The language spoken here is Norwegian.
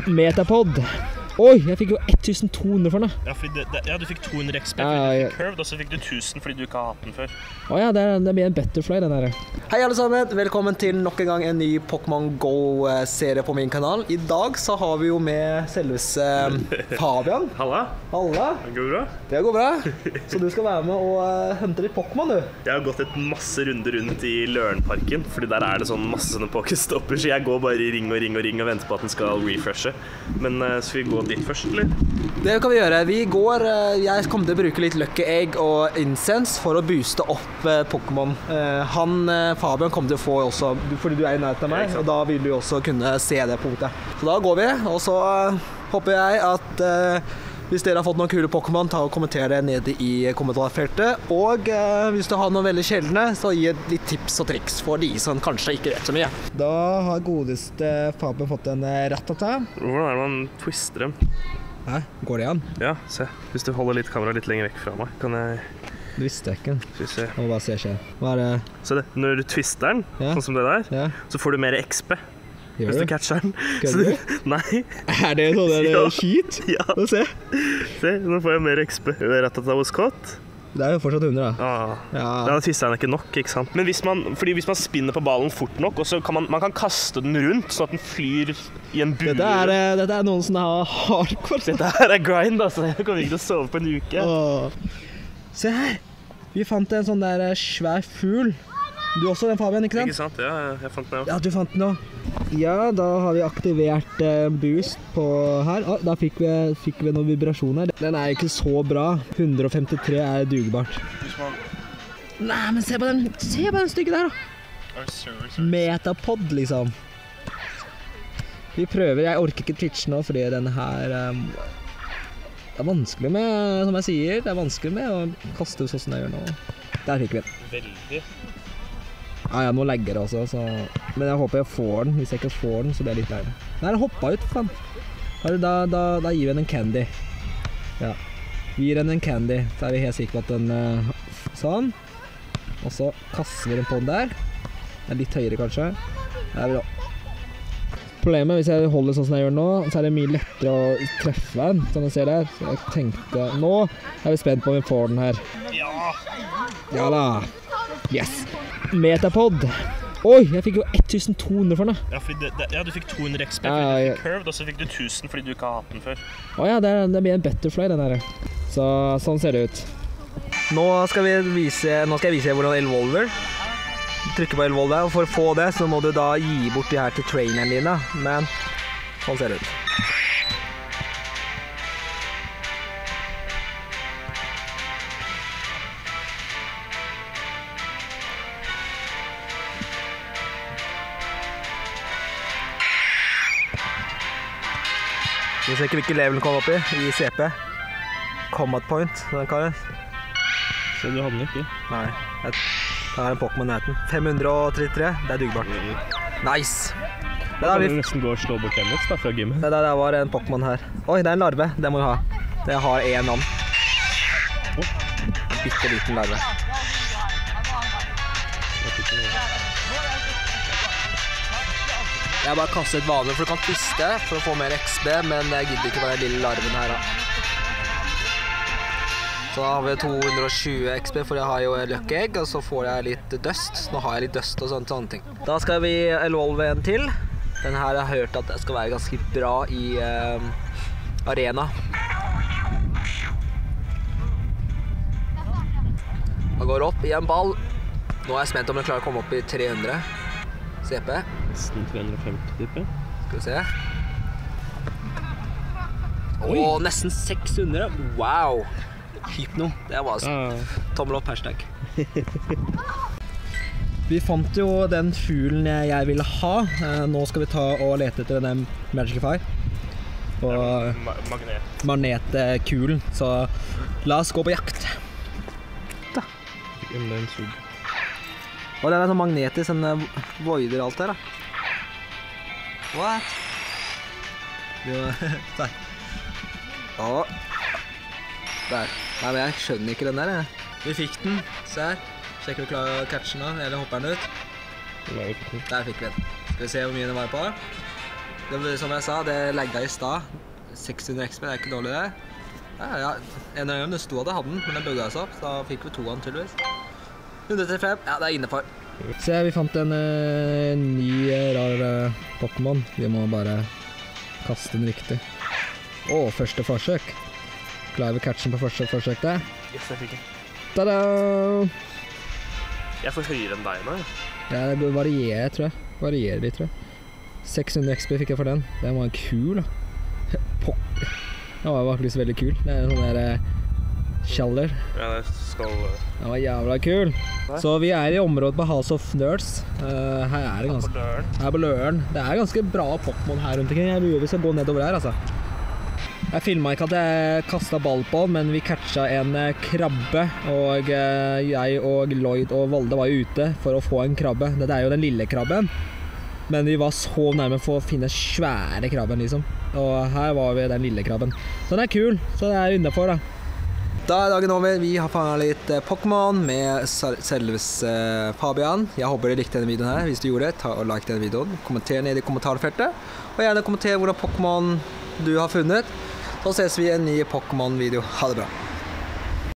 Metapod. Oi, jeg fikk jo 1200 for den. Ja, ja, du fikk 200 XP fordi du fikk curved, og så fikk du 1000 fordi du ikke har hatt den før. Åja, det blir en Betterfly, den her. Hei alle sammen, velkommen til nok en gang en ny Pokémon Go-serie på min kanal. I dag så har vi jo med selveste Fabian. Halla. Halla. Det går bra? Det går bra. Så du skal være med og hente litt Pokémon, du. Jeg har gått et masse runder rundt i Lørenparken, fordi der er det sånn masse sånne Pokéstopper, så jeg går bare i ring og venter på at den skal refreshe. Men skal vi gå dit først, eller? Det kan vi gjøre. Jeg kommer til å bruke litt Lucky Egg og Incense for å booste opp Pokémon. Fabian kommer til å få også, fordi du er i nærheten av meg, og da vil du også kunne se det punktet. Så da går vi, og så håper jeg at hvis dere har fått noen kule Pokémon, ta og kommenter det nede i kommentarfeltet. Og hvis du har noen veldig sjeldne, så gi litt tips og triks for de som kanskje ikke vet så mye. Da har godeste Fabian fått en Rattata. Hvordan er det man twister dem? Hæ? Går det an? Ja, se. Hvis du holder litt kamera litt lenger vekk fra meg, kan jeg... Du visste ikke. Jeg må bare se skjer. Hva er det? Se det, når du twister den, sånn som det der, så får du mer XP. Hvis du catcher den. Nei. Er det sånn skit? Ja. Se. Se, nå får jeg mer XP. Rattata was caught. Det er jo fortsatt 100 da. Da twister den ikke nok, ikke sant? Men hvis man spinner på ballen fort nok, og så kan man kan kaste den rundt, sånn at den flyr i en bue. Dette er noen som har hardcore. Dette her er grind, altså. Jeg kommer ikke til å sove på en uke. Se her. Vi fant en sånn der svær fugl. Du også den, Fabian, ikke sant? Ikke sant, ja. Jeg fant den også. Ja, du fant den også. Ja, da har vi aktivert boost på her. Da fikk vi noen vibrasjoner. Den er ikke så bra. 153 er dugbart. Nei, men se på den stykket der da. Metapod, liksom. Vi prøver. Jeg orker ikke Twitch nå, fordi den her... Det er vanskelig med, som jeg sier, det er vanskelig med å kaste sånn som jeg gjør nå. Der fikk vi den. Veldig. Ja, nå legger det også, så... Men jeg håper jeg får den. Hvis jeg ikke får den, så blir jeg litt lei. Nei, den hoppet ut, faen. Da gir vi den en candy. Ja. Vi gir den en candy, så er vi helt sikre på at den... Sånn. Og så kaster vi den på den der. Den er litt høyere, kanskje. Der vi da. Problemet, hvis jeg holder sånn som jeg gjør nå, så er det mye lettere å treffe den, som du ser der. Så jeg tenkte... Nå er vi spent på om vi får den her. Ja da. Yes. Metapod. Oi, jeg fikk jo 1200 for den. Ja, du fikk 200 XP fordi du fikk curved, og så fikk du 1000 fordi du ikke har hatt den før. Åja, det blir en Betterfly, den her. Så sånn ser det ut. Nå skal jeg vise hvordan Evolver. Trykke på Evolver, og for å få det så må du da gi bort de her til traineren dine. Men sånn ser det ut. Vi ser ikke hvilken level den kommer opp i CP. Combat point, den kalles. Så du hadde den ikke? Nei, det er en Pokémon Naten. 533, det er dugbart. Nice! Da kan du nesten gå og slå bort Emmets da, fra gymmet. Det var en Pokémon her. Oi, det er en larve, det må du ha. Det har en navn. En bitte liten larve. Jeg bare kastet et vanlig, for du kan twiste for å få mer XP, men jeg gidder ikke på den lille larven her da. Så da har vi 220 XP, for jeg har jo Lucky Egg, og så får jeg litt dust. Nå har jeg litt dust og sånne ting. Da skal vi evolve en til. Den her har jeg hørt at det skal være ganske bra i arena. Den går opp i en ball. Nå er jeg spent om den klarer å komme opp i 300 CP. Nesten 350 type. Skal vi se. Åh, nesten 600. Wow! Hypno. Det var tommel opp, hashtag. Vi fant jo den fuglen jeg ville ha. Nå skal vi ta og lete etter denne Magicify. Magnetkulen. Så la oss gå på jakt. Da. Og den er sånn magnetisk, sånn voider alt her da. What? Der. Der. Nei, men jeg skjønner ikke den der, jeg. Vi fikk den. Se her. Sjekker vi klarer å catche den, eller hopper den ut. Der fikk vi den. Skal vi se hvor mye den var på. Som jeg sa, det legget I stad. 600 XP, det ikke dårlig det. Ja, en av dem det sto at jeg hadde den, men den bugget seg opp, så da fikk vi 2 tydeligvis. 135, ja det innenfor. Se, vi fant en ny rar Pokémon. Vi må bare kaste den riktig. Første forsøk. Klarer vi catchen på første forsøk der? Yes, jeg fikk den. Tada! Jeg får høyere enn deg nå. Ja, det varierer, tror jeg. Varierer litt, tror jeg. 600 XP fikk jeg for den. Den var kul, da. Den var faktisk veldig kul. Det en sånn der Kjaller. Ja, det skal... Den var jævla kul. Så vi I området på House of Nerds. Her det ganske... Her på Løren. Det ganske bra Pokémon her rundt omkring. Jeg lurer vi skal gå nedover her, altså. Jeg filmet ikke at jeg kastet ball på den, men vi catcha en krabbe, og jeg og Lloyd og Valde var ute for å få en krabbe. Dette jo den lille krabben, men vi var så nærme for å finne svære krabben, liksom. Og her var vi den lille krabben. Så den kul, så det innenfor, da. Da dagen over. Vi har fanget litt Pokémon med selveste Fabian. Jeg håper dere likte denne videoen her. Hvis du gjorde det, ta og like denne videoen. Kommenter ned I kommentarfeltet. Og gjerne kommenter hvordan Pokémon du har funnet. Så ses vi I en ny Pokémon-video. Ha det bra.